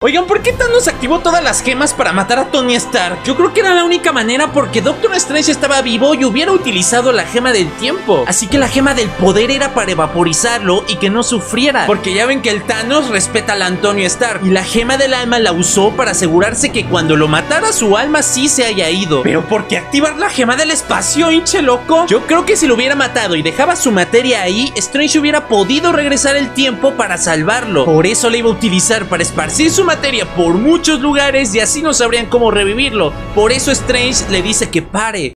Oigan, ¿por qué Thanos activó todas las gemas para matar a Tony Stark? Yo creo que era la única manera porque Doctor Strange estaba vivo y hubiera utilizado la gema del tiempo. Así que la gema del poder era para vaporizarlo y que no sufriera. Porque ya ven que el Thanos respeta al Antonio Stark. Y la gema del alma la usó para asegurarse que cuando lo matara su alma sí se haya ido. Pero ¿por qué activar la gema del espacio, hinche loco? Yo creo que si lo hubiera matado y dejaba su materia ahí, Strange hubiera podido regresar el tiempo para salvarlo. Por eso la iba a utilizar para esparcir su materia por muchos lugares y así no sabrían cómo revivirlo. Por eso Strange le dice que pare.